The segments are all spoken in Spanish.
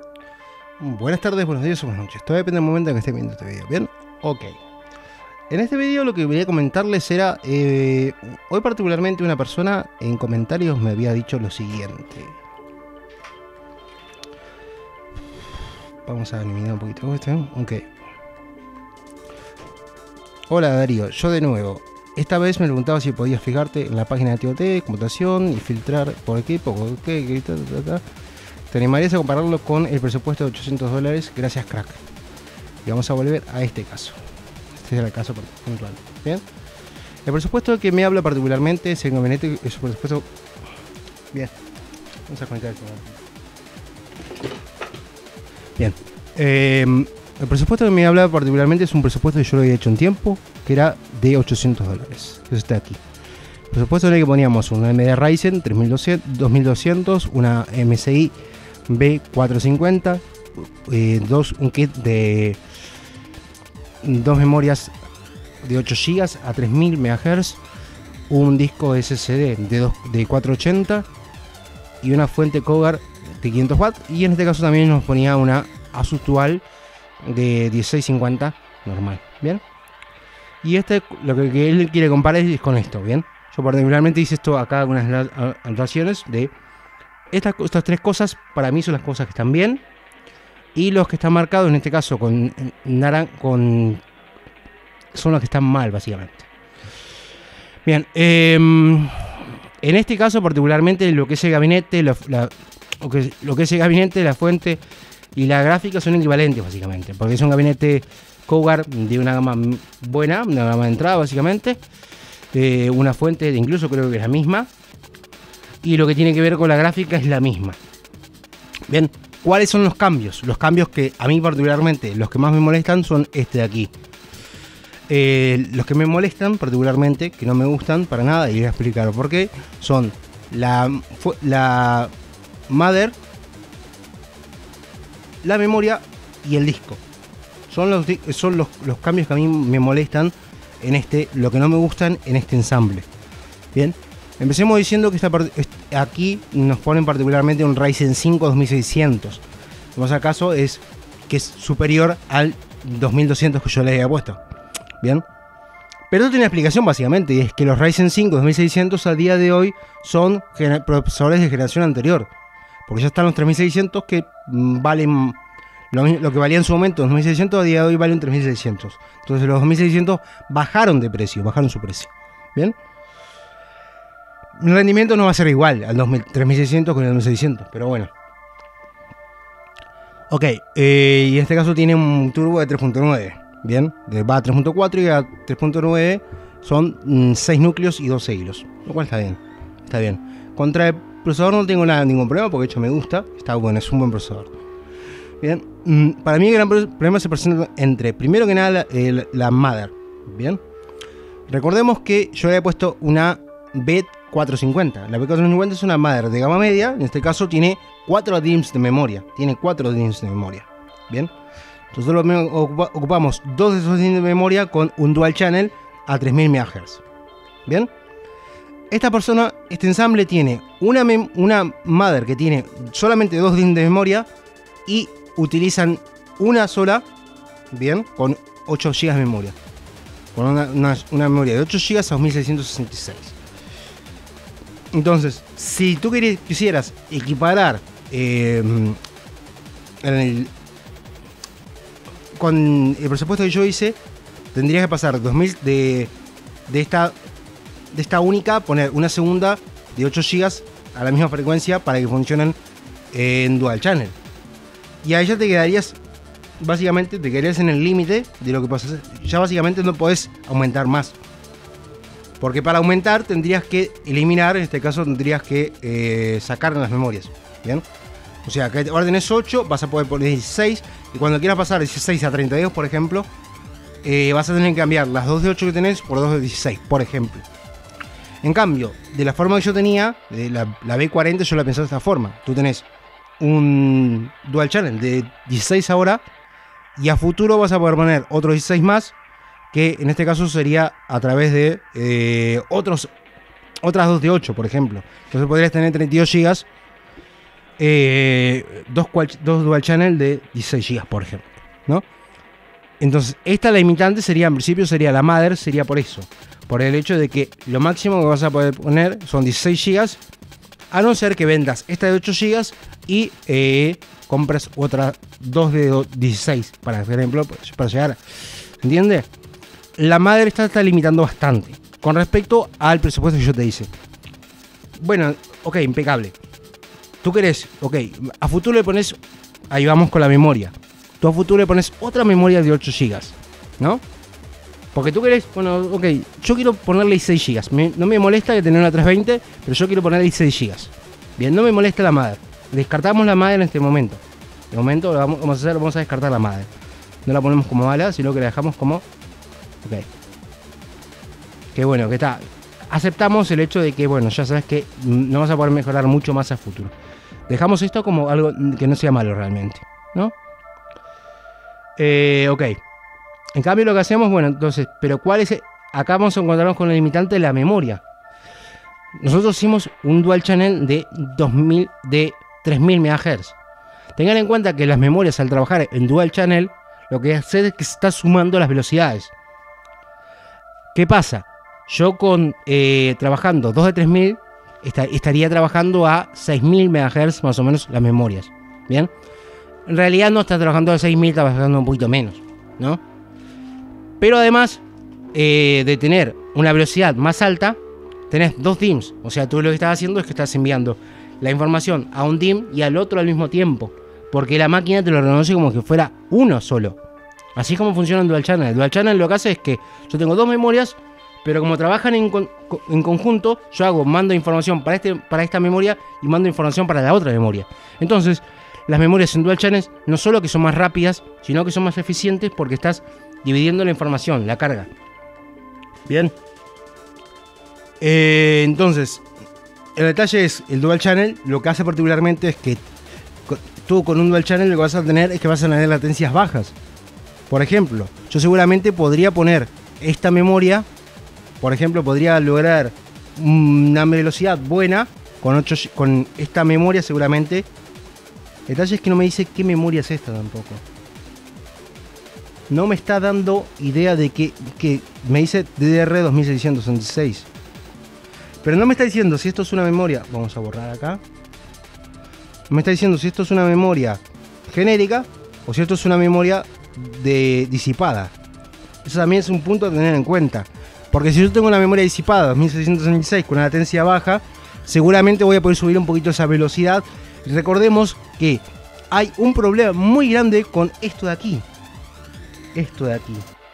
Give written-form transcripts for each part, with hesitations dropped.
Buenas tardes, buenos días o buenas noches. Todo depende del momento en que esté viendo este video. ¿Bien? Ok. En este video lo que quería comentarles era... hoy particularmente una persona en comentarios me había dicho lo siguiente. Vamos a eliminar un poquito esto, ¿eh? Ok. Hola Darío, yo de nuevo. Esta vez me preguntaba si podías fijarte en la página de TOT, computación y filtrar por equipo, por qué, ¿Te animarías a compararlo con el presupuesto de $800? Gracias, crack. Y vamos a volver a este caso. Este es el caso puntual. Bien. El presupuesto que me habla particularmente es el gabinete. Es un presupuesto. Bien. Vamos a conectar esto. Bien. El presupuesto que me habla particularmente es un presupuesto que yo lo había hecho en tiempo, que era de $800. Eso está aquí. El presupuesto en el que poníamos una AMD Ryzen 2200, una MSI B450, un kit de dos memorias de 8 GB a 3000 MHz, un disco SSD de 480 y una fuente Cougar de 500 watts. Y en este caso también nos ponía una Asus Dual de 1650 normal. Bien. Y lo que él quiere comparar es con esto. Bien. Yo particularmente hice esto acá, algunas anotaciones de estas tres cosas. Para mí son las cosas que están bien. Y los que están marcados en este caso con son los que están mal, básicamente. Bien. En este caso particularmente lo que es el gabinete, lo que es el gabinete, la fuente y la gráfica son equivalentes básicamente. Porque es un gabinete Cougar de una gama buena, una gama de entrada básicamente. Una fuente de incluso creo que es la misma. Y lo que tiene que ver con la gráfica es la misma. Bien, ¿cuáles son los cambios? Los cambios que a mí particularmente, los que más me molestan son este de aquí. Los que me molestan particularmente, que no me gustan para nada, y voy a explicar por qué, son la mother, la memoria y el disco. Son los cambios que a mí me molestan en lo que no me gustan en este ensamble. Bien, empecemos diciendo que aquí nos ponen particularmente un Ryzen 5 2600. Como sea caso es que es superior al 2200 que yo le había puesto. Bien, pero esto tiene una explicación básicamente, y es que los Ryzen 5 2600 a día de hoy son procesadores de generación anterior, porque ya están los 3600 que valen lo que valía en su momento 2600, a día de hoy vale un 3600. Entonces los 2600 bajaron de precio, bajaron su precio. Bien, el rendimiento no va a ser igual al 3600 con el 2600, pero bueno. Ok, y en este caso tiene un turbo de 3.9. Bien, va a 3.4 y a 3.9 son 6 núcleos y 12 hilos, lo cual está bien, está bien. Contra el procesador no tengo ningún problema, porque de hecho me gusta, está bueno, es un buen procesador. Bien, para mí el gran problema se presenta entre, primero que nada, la mother. Bien, recordemos que yo le he puesto una B450. La B450 es una mother de gama media, en este caso tiene 4 DIMMs de memoria, Bien. Nosotros ocupamos 2 de esos DIMMs de memoria con un dual channel a 3000 MHz. Bien. Este ensamble tiene una mother que tiene solamente 2 DIMMs de memoria y utilizan una sola, bien, con 8 GB de memoria. Con una memoria de 8 GB a 2666. Entonces, si tú quisieras equiparar con el presupuesto que yo hice, tendrías que pasar 2000 de esta única, poner una segunda de 8 GB a la misma frecuencia para que funcionen en dual channel. Y ahí ya te quedarías en el límite de lo que pasa. Ya básicamente no podés aumentar más. Porque para aumentar tendrías que eliminar, en este caso tendrías que sacar las memorias. Bien. O sea, que ahora tenés 8, vas a poder poner 16. Y cuando quieras pasar de 16 a 32, por ejemplo, vas a tener que cambiar las 2 de 8 que tenés por 2 de 16, por ejemplo. En cambio, de la forma que yo tenía, de la B40, yo la pensé de esta forma. Tú tenés un dual channel de 16 ahora, y a futuro vas a poder poner otros 16 más, que en este caso sería a través de otras 2 de 8, por ejemplo. Entonces podrías tener 32 GB dos dual channel de 16 GB, por ejemplo, ¿no? Entonces, esta limitante sería, en principio, sería la mother, sería por eso. Por el hecho de que lo máximo que vas a poder poner son 16 GB, a no ser que vendas esta de 8 GB y compras otra 2 de 16, para ejemplo, para llegar. ¿Entiendes? La mother está limitando bastante con respecto al presupuesto que yo te hice. Bueno, ok, impecable. Tú querés, ok, a futuro le pones, ahí vamos con la memoria. Tú a futuro le pones otra memoria de 8 GB, ¿no? Porque tú querés, bueno, ok, yo quiero ponerle 16 GB. No me molesta que tener una 320, pero yo quiero ponerle 16 GB. Bien, no me molesta la mother. Descartamos la mother en este momento. De momento lo vamos a descartar la mother. No la ponemos como mala, sino que la dejamos como... Ok. Que bueno, que está... Aceptamos el hecho de que, bueno, ya sabes que no vas a poder mejorar mucho más a futuro. Dejamos esto como algo que no sea malo realmente, ¿no? Ok. En cambio lo que hacemos, bueno, entonces, pero ¿cuál es? Acá vamos a encontrarnos con el limitante de la memoria. Nosotros hicimos un dual channel de 3000 MHz. Tengan en cuenta que las memorias, al trabajar en dual channel, lo que hace es que se está sumando las velocidades. ¿Qué pasa? Yo trabajando 2 de 3000 estaría trabajando a 6000 MHz más o menos las memorias. ¿Bien? En realidad no está trabajando a 6000, está trabajando un poquito menos, ¿no? Pero además de tener una velocidad más alta, tenés dos DIMMs. O sea, tú lo que estás haciendo es que estás enviando la información a un DIMM y al otro al mismo tiempo, porque la máquina te lo reconoce como que fuera uno solo. Así es como funciona el Dual Channel. El Dual Channel lo que hace es que yo tengo dos memorias, pero como trabajan en conjunto, yo mando información para esta memoria y mando información para la otra memoria. Entonces, las memorias en Dual Channel no solo que son más rápidas, sino que son más eficientes porque estás dividiendo la información, la carga. Bien. Entonces, el detalle es el Dual Channel. Lo que hace particularmente es que tú con un Dual Channel lo que vas a tener es que vas a tener latencias bajas. Por ejemplo, yo seguramente podría poner esta memoria, por ejemplo, podría lograr una velocidad buena con esta memoria seguramente. El detalle es que no me dice qué memoria es esta tampoco. No me está dando idea de que me dice DDR2666. Pero no me está diciendo si esto es una memoria. Vamos a borrar acá. Me está diciendo si esto es una memoria genérica o si esto es una memoria disipada. Eso también es un punto a tener en cuenta. Porque si yo tengo una memoria disipada 2666 con una latencia baja, seguramente voy a poder subir un poquito esa velocidad. Recordemos que hay un problema muy grande con esto de aquí. Esto de aquí.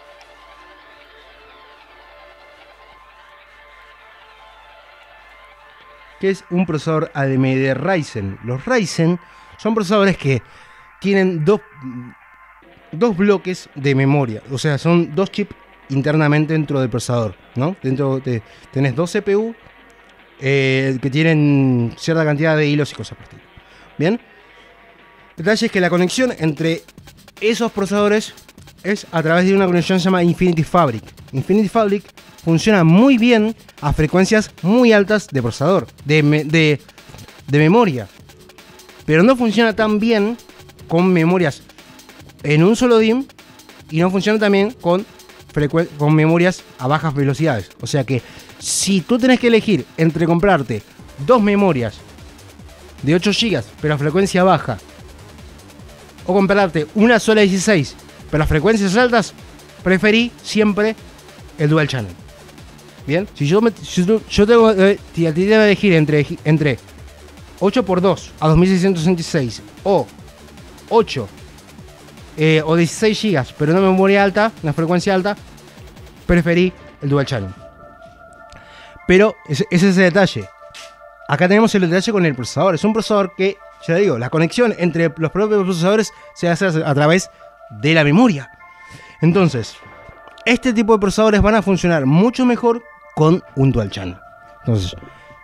Que es un procesador AMD Ryzen. Los Ryzen son procesadores que tienen dos bloques de memoria. O sea, son dos chips internamente dentro del procesador, ¿no? Tenés dos CPU que tienen cierta cantidad de hilos y cosas por el estilo. Bien. El detalle es que la conexión entre esos procesadores es a través de una conexión que se llama Infinity Fabric. Infinity Fabric funciona muy bien a frecuencias muy altas de procesador, de memoria. Pero no funciona tan bien con memorias en un solo DIMM y no funciona también con memorias a bajas velocidades. O sea que si tú tenés que elegir entre comprarte dos memorias de 8 GB pero a frecuencia baja o comprarte una sola 16 pero a frecuencias altas, preferí siempre el Dual Channel. Bien, si yo tengo que elegir entre 8x2 a 2666 o 8 o 16 GB, pero una memoria alta, una frecuencia alta, preferí el Dual Channel. Pero ese es el detalle. Acá tenemos el detalle con el procesador. Es un procesador que, ya digo, la conexión entre los propios procesadores se hace a través de la memoria. Entonces, este tipo de procesadores van a funcionar mucho mejor con un Dual Channel. Entonces,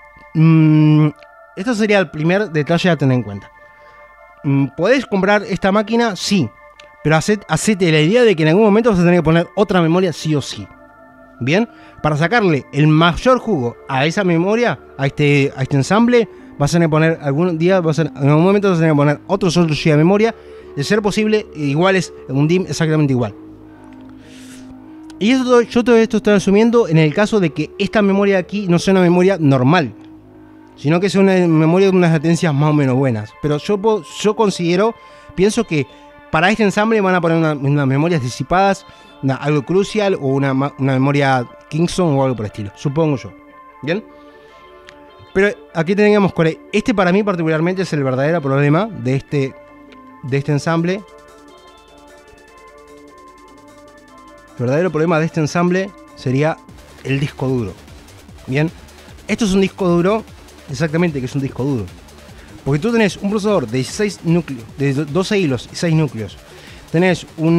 esto sería el primer detalle a tener en cuenta. ¿Podés comprar esta máquina? Sí. Pero hacete la idea de que en algún momento vas a tener que poner otra memoria sí o sí. Bien, para sacarle el mayor jugo a esa memoria, a este ensamble, vas a tener que poner algún día, en algún momento vas a tener que poner otros 8 GB de memoria, de ser posible, iguales, un DIMM exactamente igual. Y yo todo esto estoy asumiendo en el caso de que esta memoria de aquí no sea una memoria normal, sino que sea una memoria con unas latencias más o menos buenas. Pero yo pienso que para este ensamble van a poner unas memorias disipadas, algo crucial, o una memoria Kingston o algo por el estilo, supongo yo. ¿Bien? Pero aquí teníamos este para mí particularmente es el verdadero problema de este ensamble. El verdadero problema de este ensamble sería el disco duro. Bien, esto es un disco duro, exactamente que es un disco duro. Porque tú tenés un procesador de 16 núcleos, de 12 hilos y 6 núcleos. Tenés 8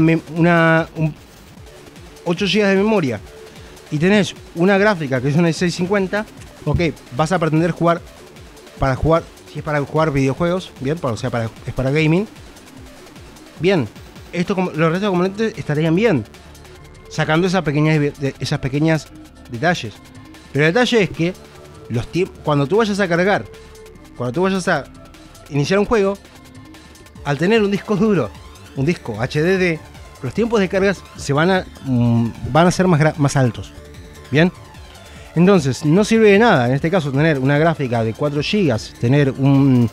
GB de memoria y tenés una gráfica que es una 650. Ok, vas a pretender jugar, si es para jugar videojuegos, bien, es para gaming. Bien, los restos de componentes estarían bien, sacando esas pequeñas detalles. Pero el detalle es que cuando tú vayas a cargar, cuando tú vayas a iniciar un juego, al tener un disco duro, un disco HDD, los tiempos de cargas van a ser más altos. Bien, entonces no sirve de nada en este caso tener una gráfica de 4 GB, tener una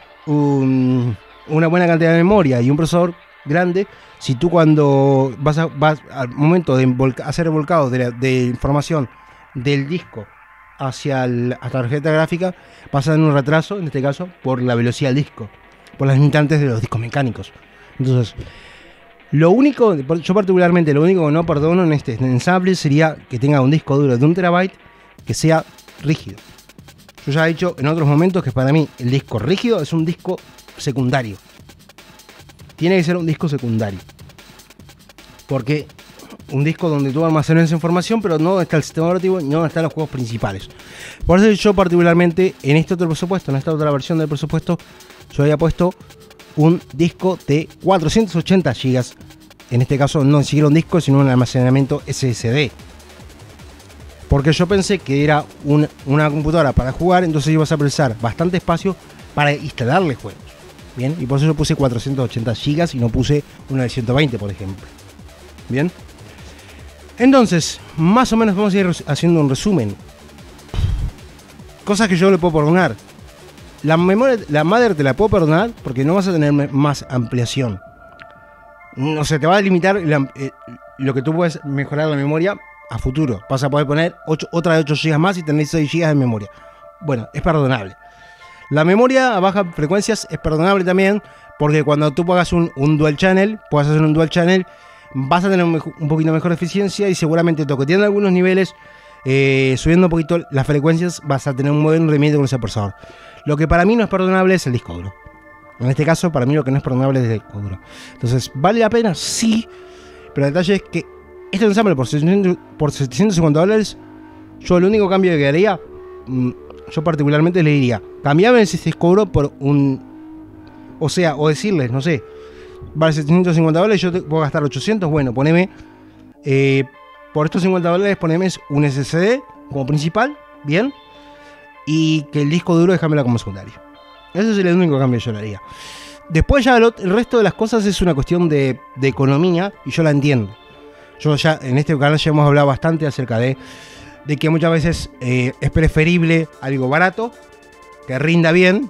buena cantidad de memoria y un procesador grande, si tú cuando vas al momento de hacer el volcado de información del disco hacia la tarjeta gráfica, vas a tener un retraso, en este caso, por la velocidad del disco, por las limitantes de los discos mecánicos. Entonces, yo particularmente, lo único que no perdono en este ensamble sería que tenga un disco duro de 1 TB que sea rígido. Yo ya he dicho en otros momentos que para mí el disco rígido es un disco secundario. Tiene que ser un disco secundario. Porque un disco donde tú almacenas información, pero no está el sistema operativo, no están los juegos principales. Por eso yo particularmente en este otro presupuesto, en esta otra versión del presupuesto, yo había puesto un disco de 480 GB. En este caso no ni siquiera un disco, sino un almacenamiento SSD. Porque yo pensé que era una computadora para jugar, entonces ibas a precisar bastante espacio para instalarle juegos. Bien, y por eso yo puse 480 GB y no puse una de 120, por ejemplo. Bien. Entonces, más o menos vamos a ir haciendo un resumen. Cosas que yo le puedo perdonar. La mother te la puedo perdonar porque no vas a tener más ampliación. No se te va a limitar lo que tú puedes mejorar la memoria a futuro. Vas a poder poner otra de 8 GB más y tener 6 GB de memoria. Bueno, es perdonable. La memoria a bajas frecuencias es perdonable también, porque cuando tú hagas un dual channel, puedas hacer un dual channel, vas a tener un poquito mejor eficiencia y seguramente toqueteando algunos niveles, subiendo un poquito las frecuencias, vas a tener un buen rendimiento con ese procesador. Lo que para mí no es perdonable es el disco duro. En este caso, para mí lo que no es perdonable es el disco duro. Entonces, ¿vale la pena? Sí, pero el detalle es que este ensamble por $750, yo el único cambio que haría, yo particularmente le diría, cambiame ese disco duro por o decirles, no sé, vale $750, yo te puedo gastar 800, bueno, poneme, por estos $50 poneme un SSD como principal, bien, y que el disco duro déjamelo como secundario. Ese sería el único cambio que yo le haría. Después ya el resto de las cosas es una cuestión de economía, y yo la entiendo. Yo ya en este canal ya hemos hablado bastante acerca de que muchas veces es preferible algo barato, que rinda bien,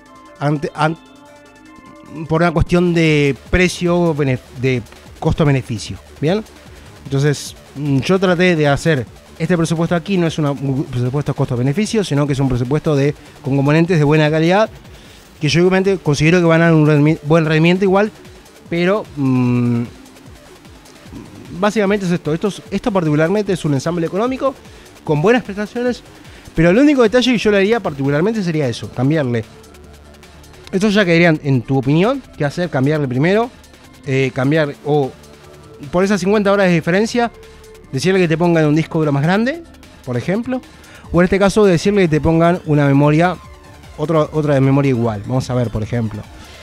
por una cuestión de precio, de costo-beneficio. ¿Bien? Entonces, yo traté de hacer este presupuesto aquí, no es un presupuesto costo-beneficio, sino que es un presupuesto con componentes de buena calidad, que yo igualmente considero que van a dar un buen rendimiento igual, pero básicamente es esto. Esto particularmente es un ensamble económico con buenas prestaciones, pero el único detalle que yo le haría particularmente sería eso, cambiarle. Esto ya quedarían en tu opinión, qué hacer, cambiarle primero, o por esas 50 horas de diferencia, decirle que te pongan un disco duro más grande, por ejemplo, o en este caso decirle que te pongan una memoria, otra de memoria igual. Vamos a ver, por ejemplo.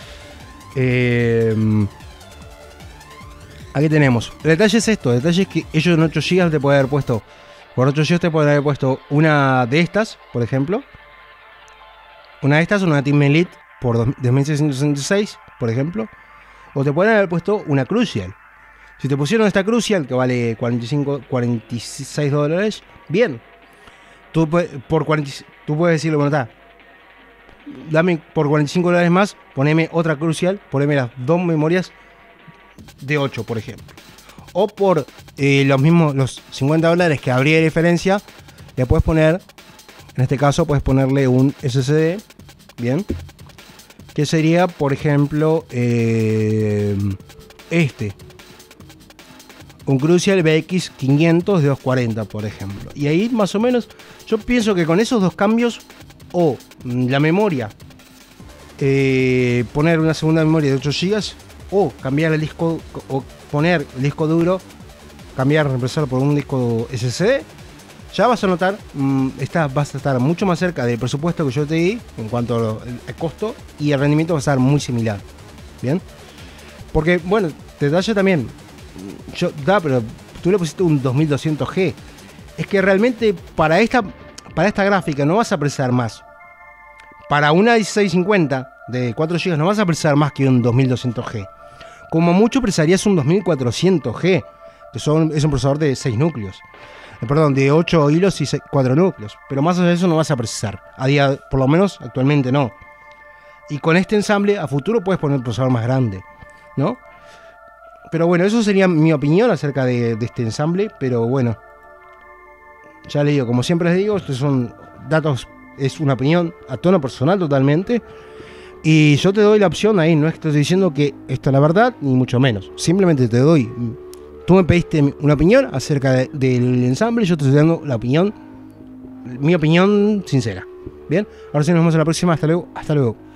Aquí tenemos. El detalle es esto. El detalle es que ellos en 8 GB te pueden haber puesto. Por 8 GB te pueden haber puesto una de estas, por ejemplo. Una de estas, una Team Elite por 2.666, por ejemplo. O te pueden haber puesto una Crucial. Si te pusieron esta Crucial, que vale 46 dólares, bien. Tú puedes decirle, bueno, está, dame por 45 dólares más, poneme otra Crucial, poneme las dos memorias de 8, por ejemplo. O por los 50 dólares que habría de diferencia, le puedes poner, en este caso, puedes ponerle un SSD, bien, que sería, por ejemplo, un Crucial BX500 de 240, por ejemplo. Y ahí más o menos yo pienso que con esos dos cambios, o la memoria, poner una segunda memoria de 8 GB, o cambiar el disco, o poner el disco duro, reemplazarlo por un disco SSD, ya vas a notar, vas a estar mucho más cerca del presupuesto que yo te di en cuanto al costo, y el rendimiento va a estar muy similar. Bien, porque bueno, detalle también, pero tú le pusiste un 2200G. Es que realmente para esta gráfica no vas a precisar más. Para una 1650 de 4 GB no vas a precisar más que un 2200G. Como mucho precisarías un 2400G, que es un procesador de 6 núcleos. Perdón, de 8 hilos y 4 núcleos. Pero más allá de eso no vas a precisar. Por lo menos actualmente no. Y con este ensamble a futuro puedes poner un procesador más grande, ¿no? Pero bueno, eso sería mi opinión acerca de este ensamble. Pero bueno, ya le digo, como siempre les digo, estos son datos, es una opinión a tono personal totalmente. Y yo te doy la opción ahí, no estoy diciendo que esto es la verdad, ni mucho menos. Simplemente te doy, tú me pediste una opinión acerca del ensamble, yo te estoy dando la opinión, mi opinión sincera. Bien, ahora sí nos vemos en la próxima, hasta luego.